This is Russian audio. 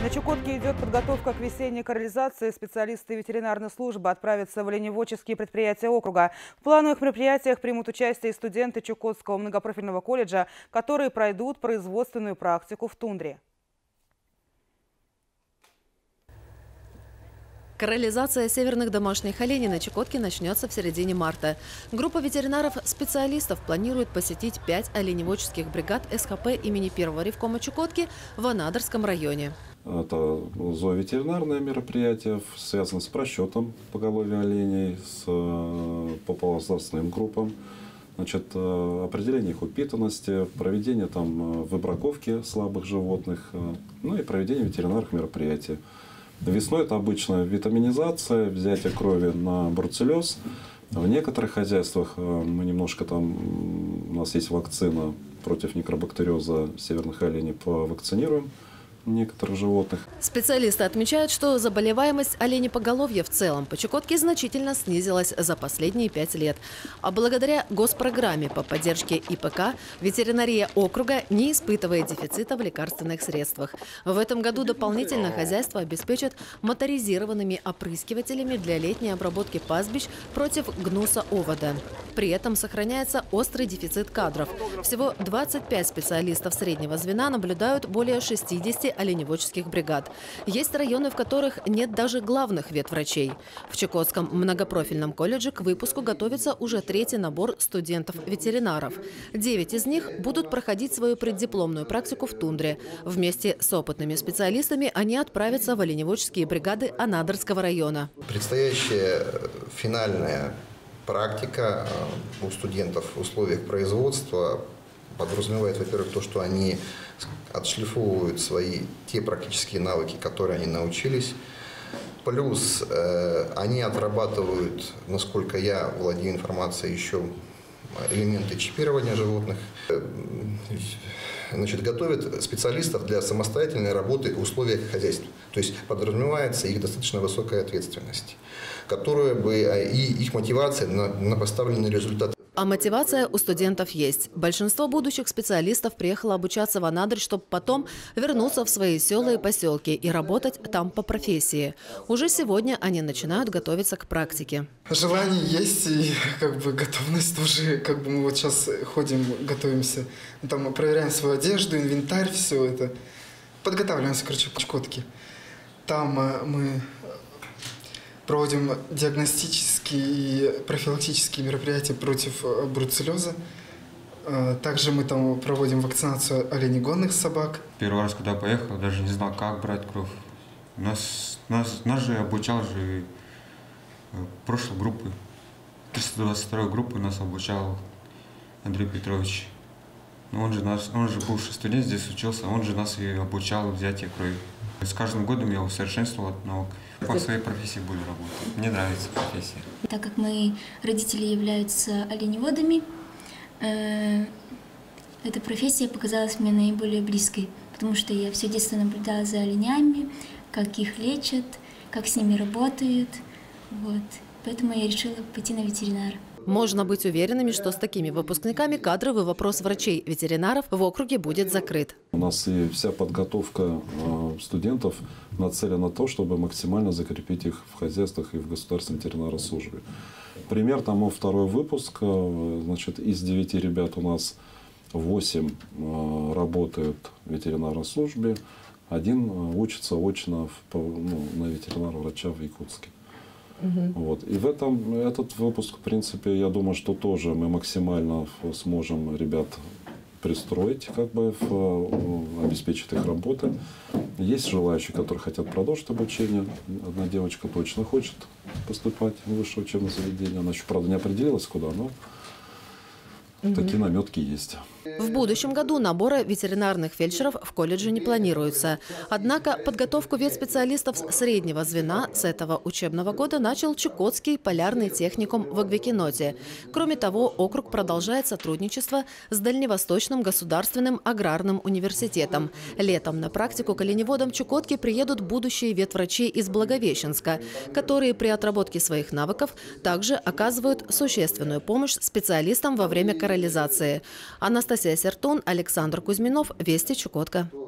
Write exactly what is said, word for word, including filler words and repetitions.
На Чукотке идет подготовка к весенней корализации. Специалисты ветеринарной службы отправятся в оленеводческие предприятия округа. В плановых мероприятиях примут участие и студенты Чукотского многопрофильного колледжа, которые пройдут производственную практику в тундре. Корализация северных домашних оленей на Чукотке начнется в середине марта. Группа ветеринаров-специалистов планирует посетить пять оленеводческих бригад эс ха пэ имени первого ревкома Чукотки в Анадырском районе. Это зооветеринарное мероприятие, связано с просчетом поголовья оленей, с, по половозрастным группам, значит, определение их упитанности, проведение там выбраковки слабых животных, ну и проведение ветеринарных мероприятий. Весной это обычно витаминизация, взятие крови на бруцеллез. В некоторых хозяйствах мы немножко там, у нас есть вакцина против микробактериоза северных оленей, повакцинируем некоторых животных. Специалисты отмечают, что заболеваемость оленепоголовья в целом по Чукотке значительно снизилась за последние пять лет. А благодаря госпрограмме по поддержке и пэ ка ветеринария округа не испытывает дефицита в лекарственных средствах. В этом году дополнительно хозяйство обеспечат моторизированными опрыскивателями для летней обработки пастбищ против гнуса овода. При этом сохраняется острый дефицит кадров. Всего двадцать пять специалистов среднего звена наблюдают более шестидесяти оленеводческих бригад. Есть районы, в которых нет даже главных ветврачей. В Чукотском многопрофильном колледже к выпуску готовится уже третий набор студентов-ветеринаров. Девять из них будут проходить свою преддипломную практику в тундре. Вместе с опытными специалистами они отправятся в оленеводческие бригады Анадырского района. Предстоящая финальная практика у студентов в условиях производства подразумевает, во-первых, то, что они отшлифовывают свои те практические навыки, которые они научились. Плюс э, они отрабатывают, насколько я владею информацией, еще элементы чипирования животных. Значит, готовят специалистов для самостоятельной работы в условиях хозяйства. То есть подразумевается их достаточно высокая ответственность, которая бы и их мотивация на, на поставленный результат. А мотивация у студентов есть. Большинство будущих специалистов приехало обучаться в Анадырь, чтобы потом вернуться в свои села и поселки и работать там по профессии. Уже сегодня они начинают готовиться к практике. Желание есть и как бы готовность тоже. Как бы мы вот сейчас ходим, готовимся, там проверяем свою одежду, инвентарь, все это. Подготавливаемся, короче, к Чукотке. Там мы проводим диагностические и профилактические мероприятия против бруцеллеза. Также мы там проводим вакцинацию оленегонных собак. Первый раз, когда поехал, даже не знал, как брать кровь. Нас, нас, нас же обучал же прошлой группы. триста двадцать второй группы нас обучал Андрей Петрович. Он же, нас, он же бывший студент, здесь учился, он же нас и обучал взятие крови. С каждым годом я усовершенствовал от наук. По своей профессии буду работать. Мне нравится профессия. Так как мои родители являются оленеводами, э, эта профессия показалась мне наиболее близкой, потому что я все детство наблюдала за оленями, как их лечат, как с ними работают. Вот. Поэтому я решила пойти на ветеринара. Можно быть уверенными, что с такими выпускниками кадровый вопрос врачей-ветеринаров в округе будет закрыт. У нас и вся подготовка студентов нацелена на то, чтобы максимально закрепить их в хозяйствах и в государственной ветеринарной службе. Пример тому второй выпуск. Значит, из девяти ребят у нас восемь работают в ветеринарной службе, один учится очно в, ну, на ветеринарного врача в Якутске. Uh-huh. Вот. И в этом, этот выпуск, в принципе, я думаю, что тоже мы максимально сможем ребят пристроить, как бы, в, обеспечить их работу. Есть желающие, которые хотят продолжить обучение. Одна девочка точно хочет поступать в высшее учебное заведение. Она еще, правда, не определилась, куда, но uh-huh. такие наметки есть. В будущем году набора ветеринарных фельдшеров в колледже не планируется. Однако подготовку ветспециалистов среднего звена с этого учебного года начал Чукотский полярный техникум в Агвекиноте. Кроме того, округ продолжает сотрудничество с Дальневосточным государственным аграрным университетом. Летом на практику к оленеводам Чукотки приедут будущие ветврачи из Благовещенска, которые при отработке своих навыков также оказывают существенную помощь специалистам во время корализации. Анастасия Сертун, Александр Кузьминов, Вести, Чукотка.